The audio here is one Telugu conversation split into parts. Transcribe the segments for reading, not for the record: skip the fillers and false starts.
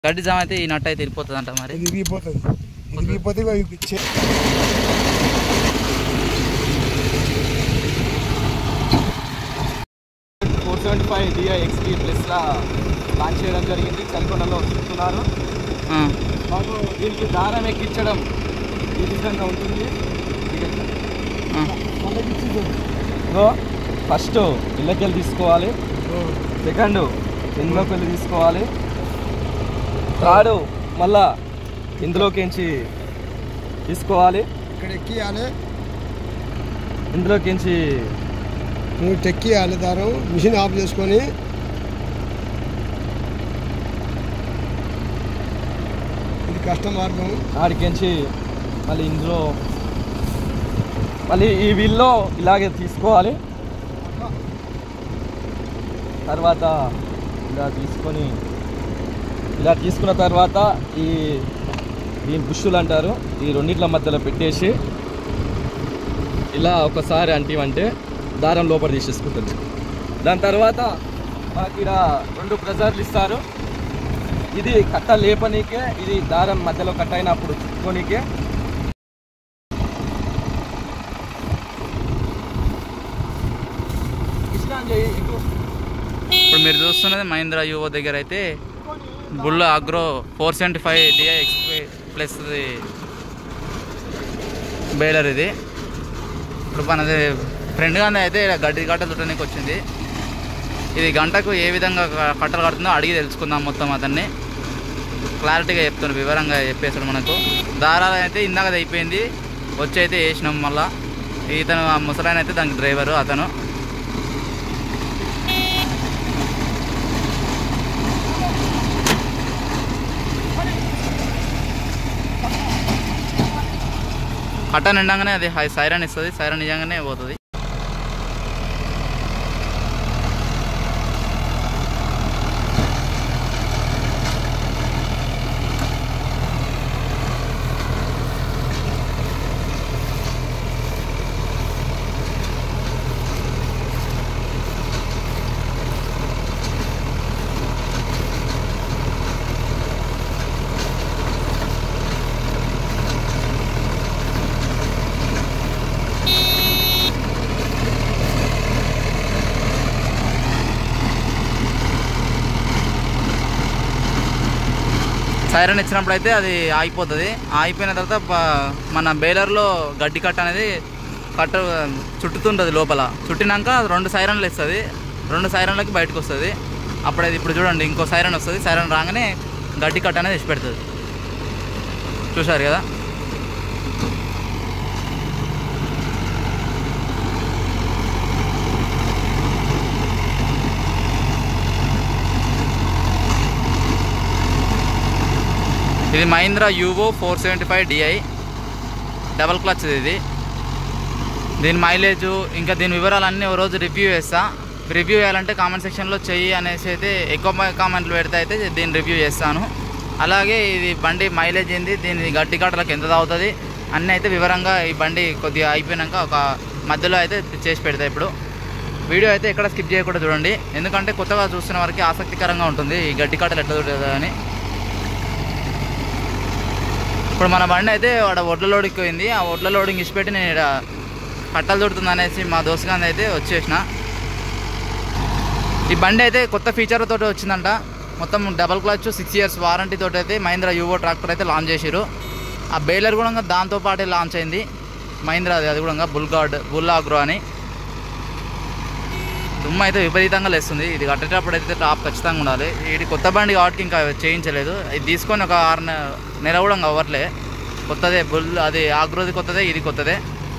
గడ్డి జామ అయితే ఈ నట్టు అయితే వెళ్ళిపోతుంది అంట మరి విరిగిపోతుంది 475 DI XP ప్లస్లా లాంచ్ చేయడం జరిగింది. చలికొండలో చూస్తున్నారు. మాకు దీనికి దారం ఎక్కించడం ఈ విధంగా ఉంటుంది. ఫస్ట్ ఇళ్ళకెళ్ళి తీసుకోవాలి, సెకండ్ ఇందులోకి వెళ్ళి తీసుకోవాలి, థర్డ్ మళ్ళా ఇందులోకించి తీసుకోవాలి, ఇక్కడ ఎక్కియాలి, ఇందులోకించి నువ్వు టెక్కియాలి. దారం మిషన్ ఆఫ్ చేసుకొని ఇది కష్ట మార్గం. ఆడికించి మళ్ళీ ఇందులో మళ్ళీ ఈ వీల్లో ఇలాగే తీసుకోవాలి. తర్వాత ఇలా తీసుకున్న తర్వాత దీని బుష్షులు అంటారు, ఈ రెండిట్ల మధ్యలో పెట్టేసి ఇలా ఒకసారి అంటివంటే దారం లోపల తీసేసుకుంటుంది. దాని తర్వాత మనకి ఇక్కడ 2 ప్రెజర్లు ఇస్తారు. ఇది కట్ట లేపనీకే, ఇది దారం మధ్యలో కట్ అయినప్పుడు చుట్టుకోనీకే. ఇప్పుడు మీరు చూస్తున్నది మహీంద్రా యువో దగ్గర అయితే Bull Agro 475 DI XP plus baler. ఇది ఇప్పుడు మనది ఫ్రెండ్గా అయితే గడ్డి కట్టలు చుట్టడానికి వచ్చింది. ఇది గంటకు ఏ విధంగా కట్టలు కడుతుందో అడిగి తెలుసుకుందాం. మొత్తం అతన్ని క్లారిటీగా చెప్తాను, వివరంగా చెప్పేస్తాడు మనకు. దారాలు అయితే ఇందాక అయిపోయింది, వచ్చి అయితే వేసినాం. మళ్ళీ ఇతను ముసలాయన అయితే దానికి డ్రైవరు. అతను కట్ట నిండగానే అది సైరన్ ఇస్తుంది, సైరన్ నిజంగానే పోతుంది. సైరన్ ఇచ్చినప్పుడు అయితే అది ఆగిపోతుంది. ఆగిపోయిన తర్వాత మన బేలర్లో గడ్డి కట్ట అనేది చుట్టుతుంటుంది. లోపల చుట్టినాక 2 సైరన్లు ఇస్తుంది, 2 సైరన్లకి బయటకు వస్తుంది. అప్పుడైతే ఇప్పుడు చూడండి ఇంకో సైరన్ వస్తుంది. సైరన్ రాగానే గడ్డి కట్ట అనేది ఇచ్చి పెడుతుంది. చూసారు కదా. ఇది Mahindra Yuvo 475 DI double clutch. ఇది దీని మైలేజు ఇంకా దీని వివరాలన్నీ ఓ రోజు రివ్యూ చేస్తా. రివ్యూ చేయాలంటే కామెంట్ సెక్షన్లో చెయ్యి అనేసి అయితే ఎక్కువ కామెంట్లు పెడితే అయితే దీన్ని రివ్యూ చేస్తాను. అలాగే ఇది బండి మైలేజ్ ఏంది, దీని గడ్డి కట్టలకు ఎంత తాగుతుంది అన్నీ అయితే వివరంగా ఈ బండి కొద్దిగా అయిపోయినాక ఒక మధ్యలో అయితే చేసి పెడతా. ఇప్పుడు వీడియో అయితే ఎక్కడ స్కిప్ చేయకుండా చూడండి, ఎందుకంటే కొత్తగా చూస్తున్న వారికి ఆసక్తికరంగా ఉంటుంది ఈ గడ్డి కట్టలు ఎట్లా చూడదు అని. ఇప్పుడు మన బండి అయితే వాడ ఒడ్ల లోడింగ్ పోయింది. ఆ ఒడ్ల లోడింగ్ ఇచ్చిపెట్టి నేను ఇక్కడ కట్టలు చుడుతుంది అనేసి మా దోస్తుగాంది అయితే వచ్చేసిన. ఈ బండి అయితే కొత్త ఫీచర్ తోటి వచ్చిందంట. మొత్తం డబల్ క్లచ్ 6 years వారంటీ తోటి అయితే మహీంద్రా యువో ట్రాక్టర్ అయితే లాంచ్ చేసారు. ఆ బేలర్ కూడా దాంతోపాటే లాంచ్ అయింది మహీంద్రాది. అది కూడా బుల్ అగ్రో అని. దుమ్ము అయితే విపరీతంగా లేస్తుంది. ఇది కట్టేటప్పుడు అయితే టాప్ ఖచ్చితంగా ఉండాలి. ఇది కొత్త బండి కాబట్టి ఇంకా చేయించలేదు. ఇది తీసుకొని ఒక 6 నెల కూడా అవ్వట్లే. కొత్తదే అది ఆగ్రోది కొత్తదే, ఇది కొత్తదే.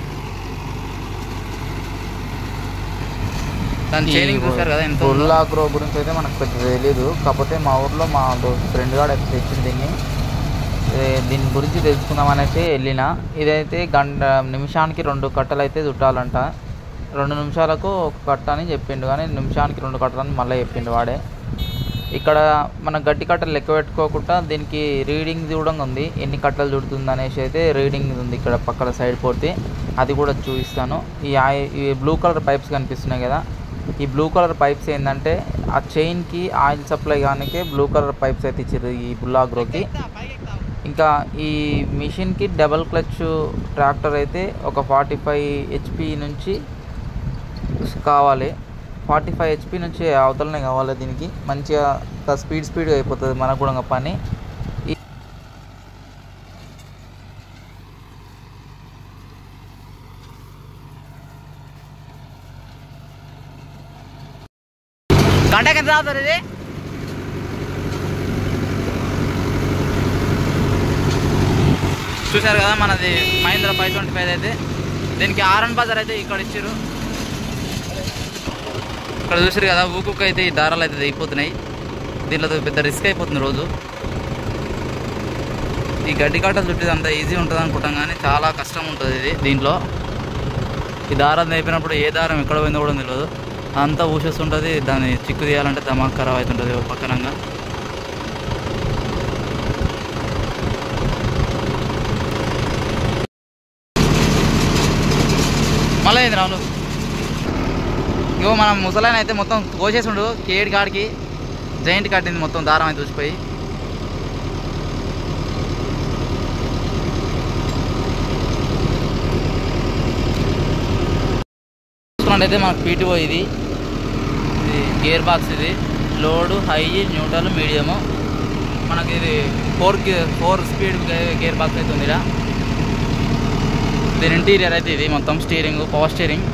దాని చైనింగ్ చూసారు కదా. బుల్ ఆగ్రో గురించి అయితే మనకు పెద్ద తెలియదు, కాకపోతే మా ఊర్లో మా ఫ్రెండ్ గారు అయితే తెచ్చింది. దీని గురించి తెలుసుకుందాం అనేసి వెళ్ళిన. ఇదైతే నిమిషానికి 2 కట్టలు అయితే చుట్టాలంట. 2 నిమిషాలకు 1 కట్ట అని చెప్పిండు, కానీ నిమిషానికి 2 కట్టలని మళ్ళీ చెప్పిండు వాడే. ఇక్కడ మన గడ్డి కట్టలు లెక్క పెట్టుకోకుండా దీనికి రీడింగ్ కూడా ఉంది, ఎన్ని కట్టలు చుడుతుంది అనేసి అయితే రీడింగ్ ఉంది. ఇక్కడ పక్కన సైడ్ పోతే అది కూడా చూపిస్తాను. ఈ బ్లూ కలర్ పైప్స్ కనిపిస్తున్నాయి కదా, ఈ బ్లూ కలర్ పైప్స్ ఏంటంటే ఆ చైన్కి ఆయిల్ సప్లై కానికే బ్లూ కలర్ పైప్స్ అయితే ఇచ్చారు ఈ బుల్లాగ్రోకి. ఇంకా ఈ మిషన్కి డబల్ క్లచ్ ట్రాక్టర్ అయితే ఒక 45 HP నుంచి కావాలి. 45 HP నుంచి అవతలనే కావాలి. దీనికి మంచిగా స్పీడ్గా అయిపోతుంది మనకు కూడా పని. గంటకి ఎంత అవుతుంది ఇది? చూశారు కదా మనది మహీంద్రా 525 అయితే. దీనికి ఆర్ఎన్ బజార్ అయితే ఇక్కడ ఇచ్చారు. ఇక్కడ చూసారు కదా ఊకుక్ అయితే ఈ దారాలు అయితే అయిపోతున్నాయి. దీంట్లో పెద్ద రిస్క్ అయిపోతుంది రోజు. ఈ గడ్డి కట్టలు చుట్టేది అంత ఈజీ ఉంటుంది అనుకుంటాం కానీ చాలా కష్టం ఉంటుంది ఇది. దీంట్లో ఈ దారం అయిపోయినప్పుడు ఏ దారం ఎక్కడ పోయిందో కూడా తెలియదు. అంతా ఊసేస్తుంటుంది. దాన్ని చిక్కు తీయాలంటే దమాక్ ఖరాబ్ అవుతుంటుంది పక్కనంగా. మళ్ళీ అయింది రావులు. ఇగో మనం ముసలాయన అయితే మొత్తం కోసేసిండు కేడి కాడికి. జాయింట్ కట్టింది మొత్తం దారం అయితే చూసిపోయి. అయితే మనకు పీటీఓ ఇది గేర్ బాక్స్. ఇది లోడు, హై, న్యూట్రల్, మీడియము. మనకి ఇది 4 స్పీడ్ గేర్ బాక్స్ అయితే ఉంది. దీని ఇంటీరియర్ అయితే ఇది మొత్తం స్టీరింగ్, పవర్ స్టీరింగ్,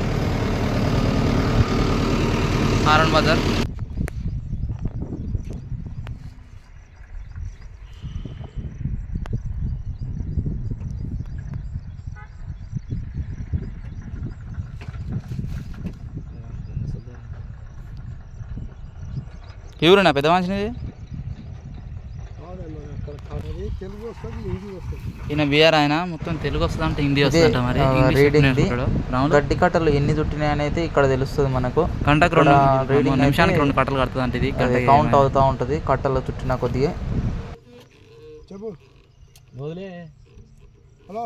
ఆర్ఎన్ బజార్. ఎవరున్నా పెద్ద మనిషిని? తెలుగు వస్తుంది, హిందీ వస్తుంది. ఈయన బీఆర్ ఆయన మొత్తం తెలుగు వస్తుంది అంటే హిందీ వస్తుందంట. మరి గడ్డి కట్టలు ఎన్ని చుట్టినాయి అనేది ఇక్కడ తెలుస్తుంది మనకు. గంటకు 2 నిమిషానికి 2 కట్టలు కడుతుంది అంటే ఇది కౌంట్ అవుతూ ఉంటుంది కట్టలు చుట్టిన కొద్దిగా. చెప్పు. హలో.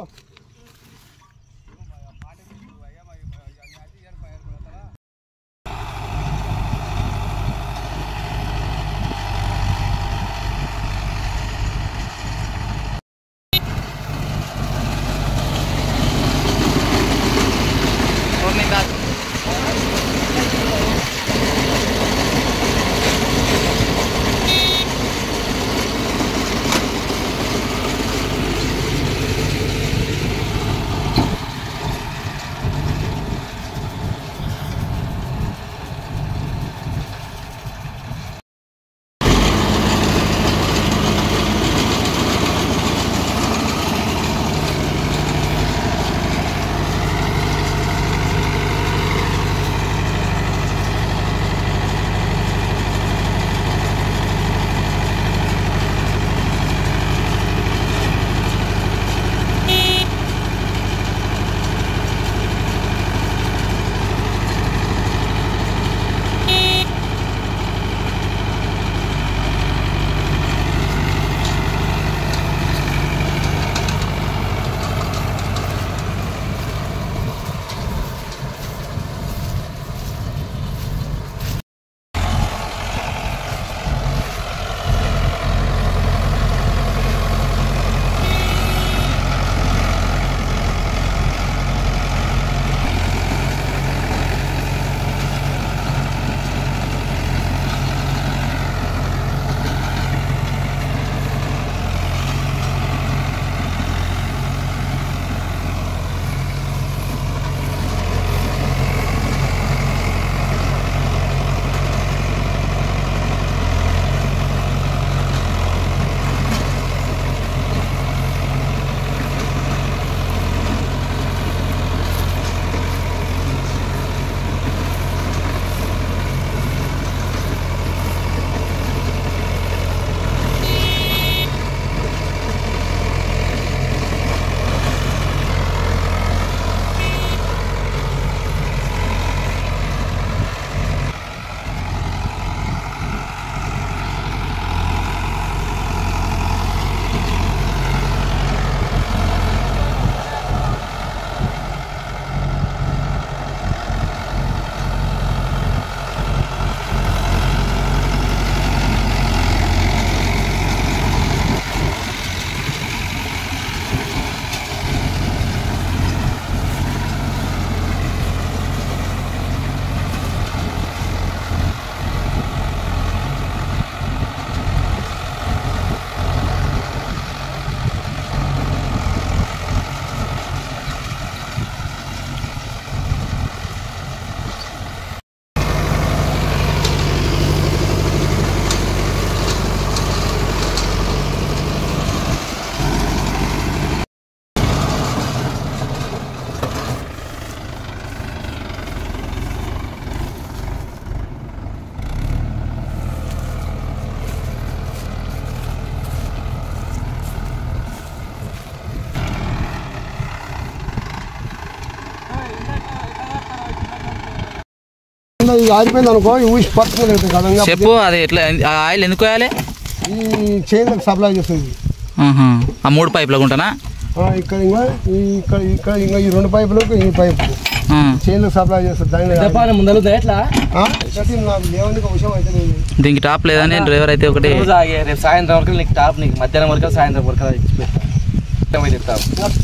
మళ్ళీ ఇది ఆరిపోయింది అనుకో ఊసి పట్టుకోలేదు కదా. చెప్పు అది ఎట్లా ఆయిల్ ఎందుకు వేయాలి? ఈ చైన్లకు సప్లై చేస్తుంది. ఆ 3 పైపులకు ఉంటానా? ఇక్కడ ఇక్కడ ఇంకా ఈ 2 పైపులకు ఈ పైపు చైన్లకు సప్లై చేస్తుంది. దాని ముందర ఎట్లా నాకు దేవునికి విషయం అయితే దీనికి టాప్ లేదని డ్రైవర్ అయితే ఒకటి రేపు సాయంత్రం వరకు నీకు టాప్, నీకు మధ్యాహ్నం వరకు సాయంత్రం వరకు చెప్తాను.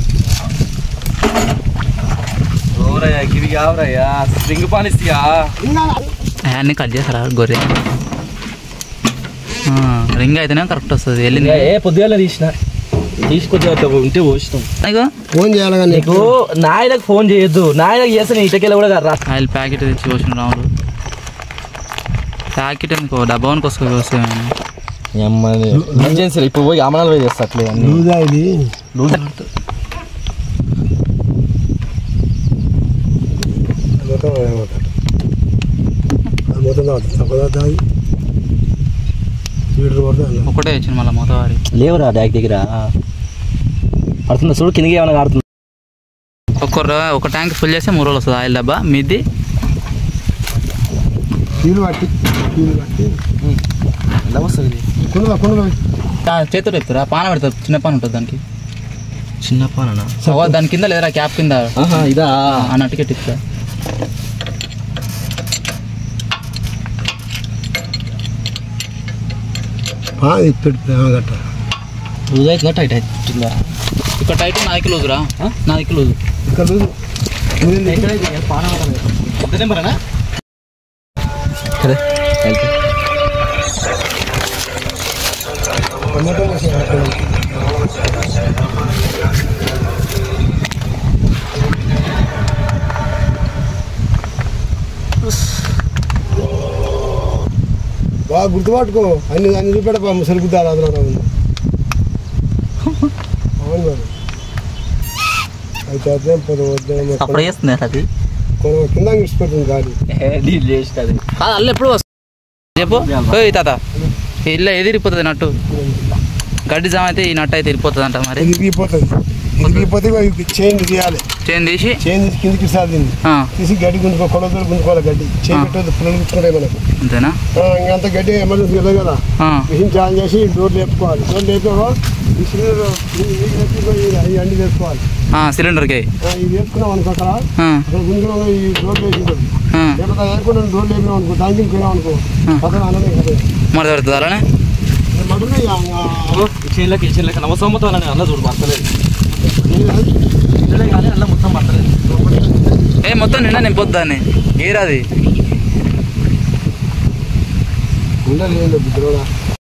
ఓరయ్యా గిరి కావరయ్యా స్ప్రింగ్ పానిస్తియా హ్యాండ్ని కట్ చేస్తారా గొర్రె? రింగ్ అయితేనే కరెక్ట్ వస్తుంది. వెళ్ళింది పొద్దుగాల తీసుకొచ్చా ఉంటే పోస్తాం. ఫోన్ చేయాలి కానీ నీకు నాయనకు ఫోన్ చేయొద్దు, నాయనకు చేస్తే నీ ఇటకెళ్ళి కూడా రా. ఆయిల్ ప్యాకెట్ తెచ్చి పోసిన రాముడు. ప్యాకెట్ ఎందుకో డబ్బానికి వస్తాయి. ఎమర్జెన్సీ ఇప్పుడు పోయి అమనాలు పోయి చేస్తా అట్లే లూజా ఇది లూజ్ ఒకటే వచ్చింది మళ్ళీ మోతవారి లేవురా డాక్ దగ్గర పడుతుందా చూడు, కిందకి ఏమైనా కాడుతుంది. ఒక ట్యాంక్ ఫుల్ చేస్తే 3 రోజులు వస్తుంది ఆయిల్ డబ్బా. మీది ఎలా వస్తుంది? చేతులు చెప్తారా? పాన పెడతారు, చిన్న పాన ఉంటుంది దానికి. చిన్న పాన దాని కింద లేదా క్యాప్ కింద ఇదా అన్నట్టు కెట్టిస్తా. లూజ్ అవుతుందా టైట్ అవుతుందా? ఇక్కడ టైట్ నా దగ్గర లూజురా, నా దగ్గర లూజు. నెంబరేనా? బాగా గుర్తుపట్టుకో, అన్ని చూపెట్టా సరిగుద్దాలి. అందులో అవును మరి అయితే అప్పుడు చేస్తుంది అది కింద ఇచ్చిపెట్టింది గాలి చేస్తుంది. అల్లు ఎప్పుడు వస్తుంది చెప్పు తాత? ఇల్లు ఎదిరిపోతుంది నట్టు, గడ్డి జామ అయితే ఈ నట్టు అయితే వెళ్ళిపోతుంది అంట. మరి ఇరిగిపోతే చైన్ తీయాలి. చైన్ తీసి కిందికి సాధింది తీసి గడ్డి కొడవలు గుంజుకోవాలి. గడ్డి చైన్ పెట్టదు, పుల్లలు గుంజుకుంటాయి మనకు. అంతేనా? ఇంకంత గడ్డి ఎమర్జెన్సీ కదా కదా మిషన్ చార్జ్ చేసి డోర్ లేపుకోవాలి. డోర్ లేపావో ఈ సిలిండర్ అండి వేసుకోవాలి. సిలిండర్కి ఇది వేసుకున్నాం అనుకో, అక్కడ గుంజుకున్నా ఈ డోర్ లేచింది. లేకపోతే వేయకుండా డోర్ లేపినాం అనుకో, దానికి పోయినాం అనుకో పక్కన అన్నమే కదా మరి దొరుకుతుంది అలానే. చేనులకి నవసమ్మతో అన్న చూడు పడతలేదు కానీ అలా మొత్తం పడతలేదు. మొత్తం నిండా నింపొద్దు దాన్ని ఏరాది ఉండలేదు.